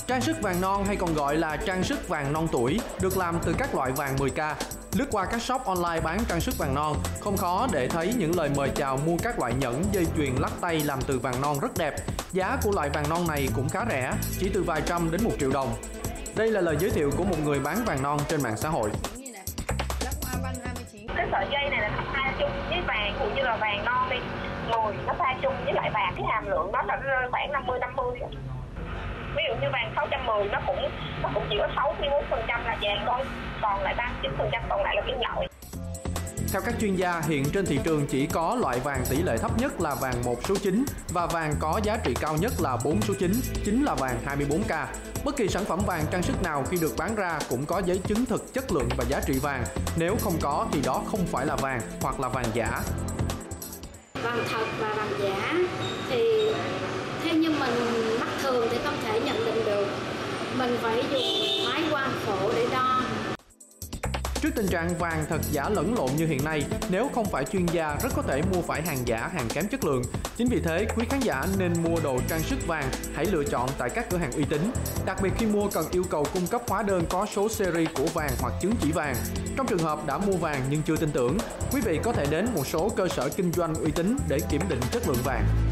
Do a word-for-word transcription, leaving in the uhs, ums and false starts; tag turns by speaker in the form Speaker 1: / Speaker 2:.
Speaker 1: Trang sức vàng non hay còn gọi là trang sức vàng non tuổi được làm từ các loại vàng mười K. Lướt qua các shop online bán trang sức vàng non, không khó để thấy những lời mời chào mua các loại nhẫn, dây chuyền lắc tay làm từ vàng non rất đẹp. Giá của loại vàng non này cũng khá rẻ, chỉ từ vài trăm đến một triệu đồng. Đây là lời giới thiệu của một người bán vàng non trên mạng xã hội.
Speaker 2: Cái sợi dây này là nó pha chung với vàng, cũng như là vàng non đi, ngồi nó pha chung với lại vàng, cái hàm lượng đó là nó rơi khoảng năm mươi năm mươi. Ví dụ như vàng sáu trăm mười nó cũng nó cũng chỉ có sáu mươi mốt phần trăm là vàng thôi, còn lại ba mươi chín phần trăm còn lại là kim loại.
Speaker 1: Theo các chuyên gia, hiện trên thị trường chỉ có loại vàng tỷ lệ thấp nhất là vàng một số chín và vàng có giá trị cao nhất là bốn số chín, chính là vàng hai mươi bốn K. Bất kỳ sản phẩm vàng trang sức nào khi được bán ra cũng có giấy chứng thực chất lượng và giá trị vàng. Nếu không có thì đó không phải là vàng hoặc là vàng giả.
Speaker 3: Vàng thật và vàng giả thì theo như mình mắt thường thì không thể nhận định được. Mình phải dùng máy quang phổ để đo.
Speaker 1: Trước tình trạng vàng thật giả lẫn lộn như hiện nay, nếu không phải chuyên gia rất có thể mua phải hàng giả, hàng kém chất lượng. Chính vì thế, quý khán giả nên mua đồ trang sức vàng, hãy lựa chọn tại các cửa hàng uy tín. Đặc biệt khi mua cần yêu cầu cung cấp hóa đơn có số series của vàng hoặc chứng chỉ vàng. Trong trường hợp đã mua vàng nhưng chưa tin tưởng, quý vị có thể đến một số cơ sở kinh doanh uy tín để kiểm định chất lượng vàng.